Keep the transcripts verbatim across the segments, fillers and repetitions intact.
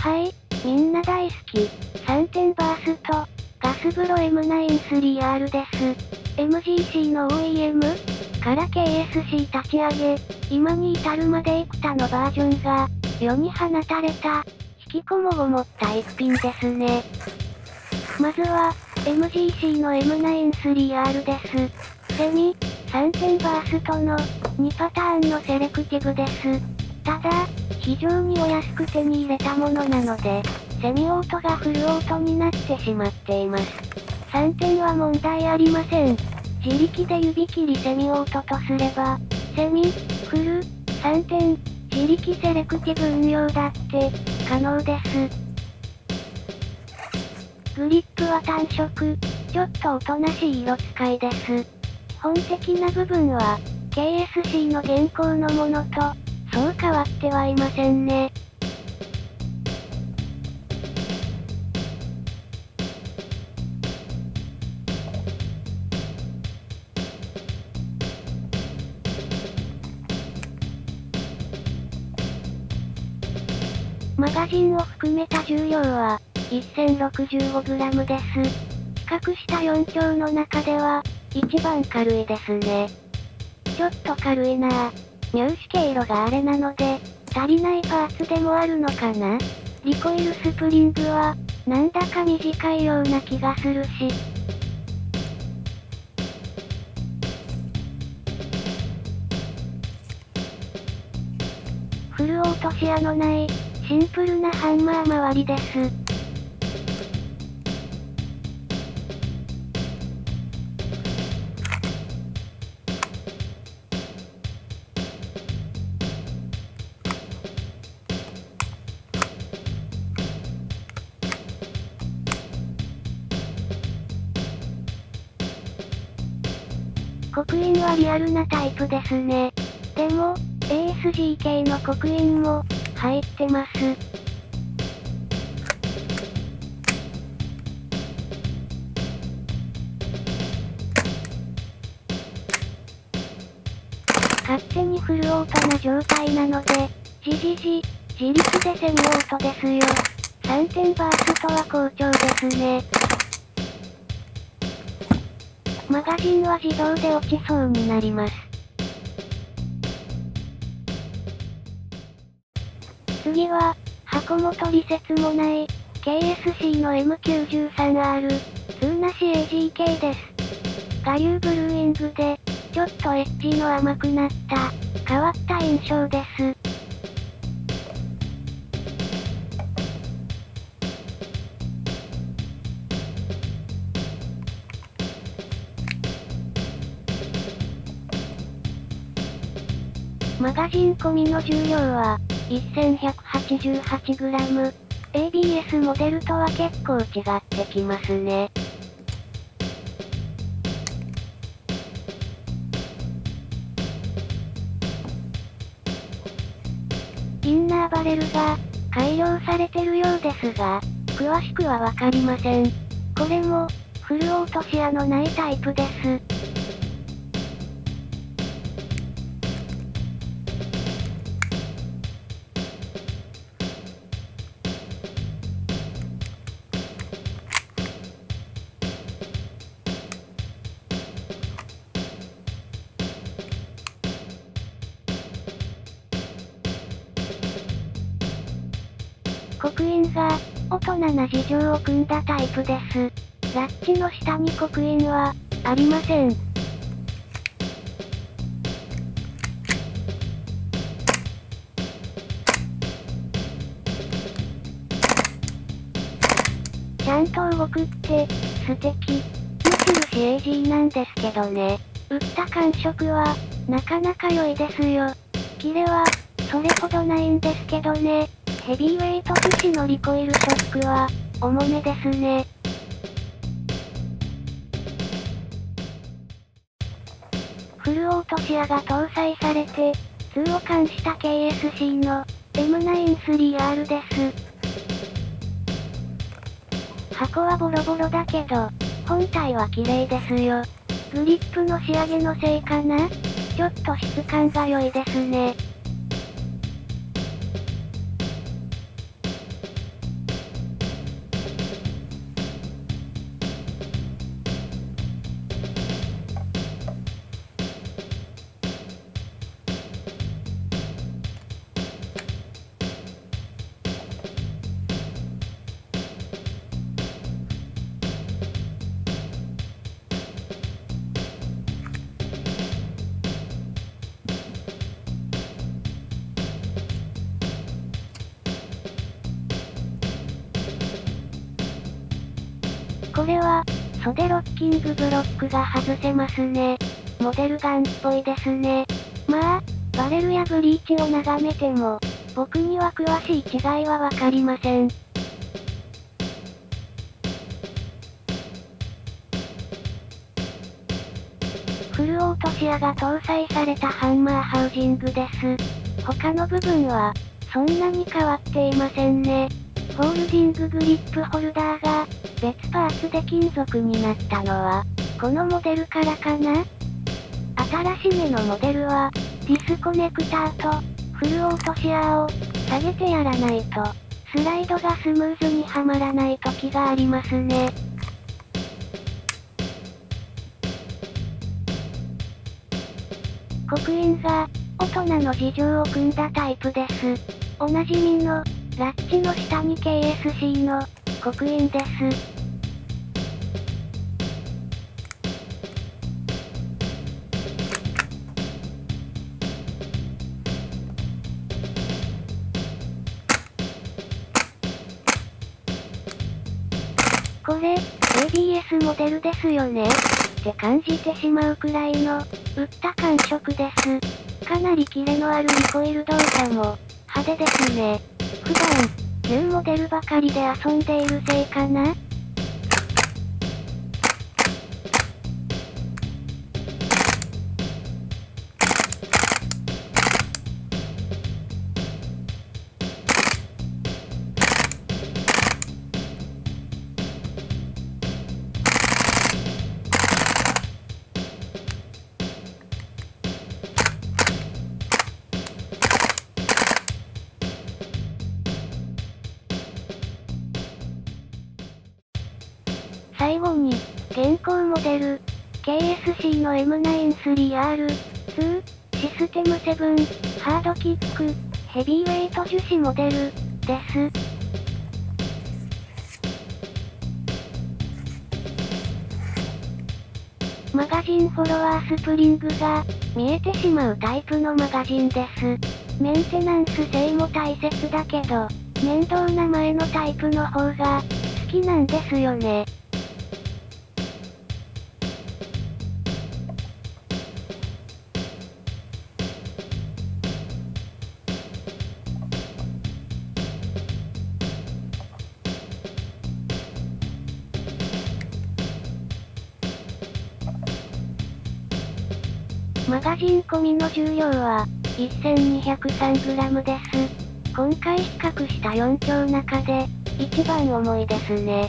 はい、みんな大好き、さんてんバースト、ガス風呂 エムナインスリーアール です。エムジーシー の オーイーエム から ケーエスシー 立ち上げ、今に至るまで幾多のバージョンが、世に放たれた、引きこもごもった一品ですね。まずは、エムジーシー の エムナインスリーアール です。セミ、さんてんバーストの、にパターンのセレクティブです。ただ、非常にお安く手に入れたものなので、セミオートがフルオートになってしまっています。さんてんは問題ありません。自力で指切りセミオートとすれば、セミ、フル、さんてん、自力セレクティブ運用だって、可能です。グリップは単色、ちょっとおとなしい色使いです。基本的な部分は、ケーエスシー の現行のものと、そう変わってはいませんね。マガジンを含めた重量は、せんろくじゅうごグラム です。比較したよん丁の中では、一番軽いですね。ちょっと軽いなぁ。入手経路があれなので、足りないパーツでもあるのかな。リコイルスプリングは、なんだか短いような気がするし。フルオート視野のない、シンプルなハンマー周りです。刻印はリアルなタイプですね。でも、エーエスジー 系の刻印も、入ってます。勝手にフルオートな状態なので、じじじ、自力でセミオートですよ。さんてんバーストは好調ですね。マガジンは自動で落ちそうになります。次は、箱も取説もない、ケーエスシー の エムきゅうじゅうさんアール、ツーなし エージー 系です。我流ブルーイングで、ちょっとエッジの甘くなった、変わった印象です。マガジン込みの重量は、せんひゃくはちじゅうはちグラム。エービーエス モデルとは結構違ってきますね。インナーバレルが、改良されてるようですが、詳しくはわかりません。これも、フルオート視野のないタイプです。刻印が、大人な事情を組んだタイプです。ラッチの下に刻印は、ありません。ちゃんと動くって、素敵。無印 エージー なんですけどね。打った感触は、なかなか良いですよ。キレは、それほどないんですけどね。ヘビーウェイト樹脂のリコイルショックは、重めですね。フルオート視野が搭載されて、通を冠した ケーエスシー の エムナインスリーアール です。箱はボロボロだけど、本体は綺麗ですよ。グリップの仕上げのせいかな？ちょっと質感が良いですね。 これは、袖ロッキングブロックが外せますね。モデルガンっぽいですね。まあ、バレルやブリーチを眺めても、僕には詳しい違いはわかりません。フルオートシアが搭載されたハンマーハウジングです。他の部分は、そんなに変わっていませんね。フォールディンググリップホルダーが、別パーツで金属になったのは、このモデルからかな？新しめのモデルは、ディスコネクターと、フルオートシアを、下げてやらないと、スライドがスムーズにはまらない時がありますね。刻印が、大人の事情を組んだタイプです。おなじみの、ラッチの下に ケーエスシー の、刻印です。これ、エービーエス モデルですよねって感じてしまうくらいの、打った感触です。かなりキレのあるリコイル動作も、派手ですね。普段、ニューモデルばかりで遊んでいるせいかな？最後に、現行モデル、ケーエスシー の エムナインスリーアールツー、システムセブン、ハードキック、ヘビーウェイト樹脂モデル、です。マガジンフォロワースプリングが、見えてしまうタイプのマガジンです。メンテナンス性も大切だけど、面倒な前のタイプの方が、好きなんですよね。マガジン込みの重量は、せんにひゃくさんグラム です。今回比較したよん丁中で、一番重いですね。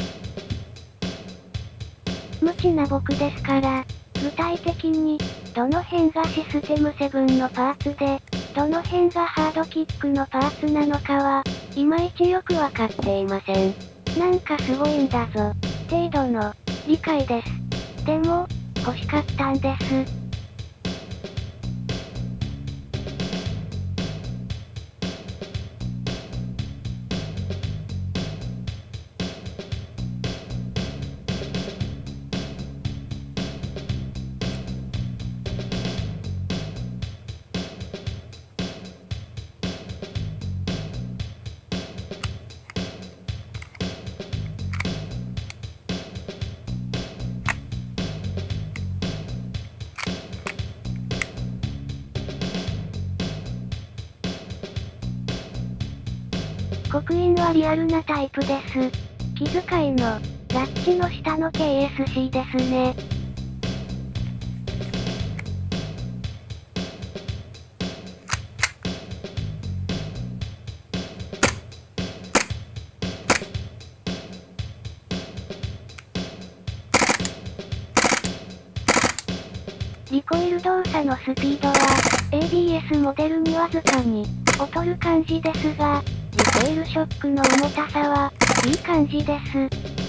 無知な僕ですから、具体的に、どの辺がシステムセブンのパーツで、どの辺がハードキックのパーツなのかは、いまいちよくわかっていません。なんかすごいんだぞ、程度の、理解です。でも、欲しかったんです。刻印はリアルなタイプです。気遣いの、ラッチの下の ケーエスシー ですね。リコイル動作のスピードは、エービーエス モデルにわずかに、劣る感じですが、リコイルショックの重たさは、いい感じです。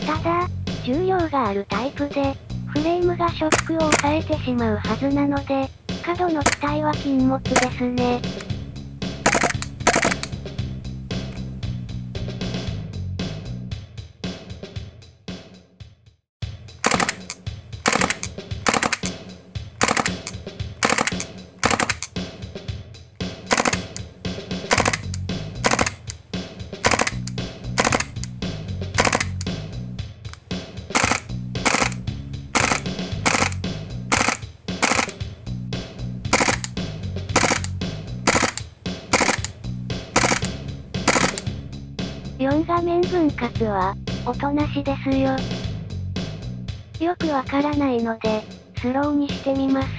ただ、重量があるタイプで、フレームがショックを抑えてしまうはずなので、角の機体は禁物ですね。 よん画面分割は、音なしですよ。よくわからないので、スローにしてみます。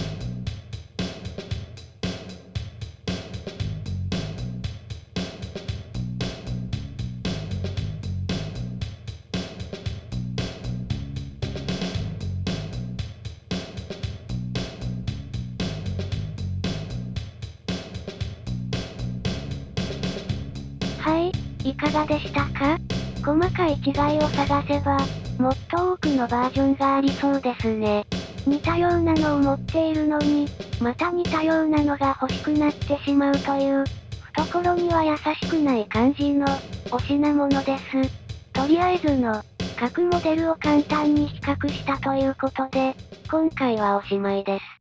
はい、いかがでしたか？細かい違いを探せば、もっと多くのバージョンがありそうですね。似たようなのを持っているのに、また似たようなのが欲しくなってしまうという、懐には優しくない感じの、お品物です。とりあえずの、各モデルを簡単に比較したということで、今回はおしまいです。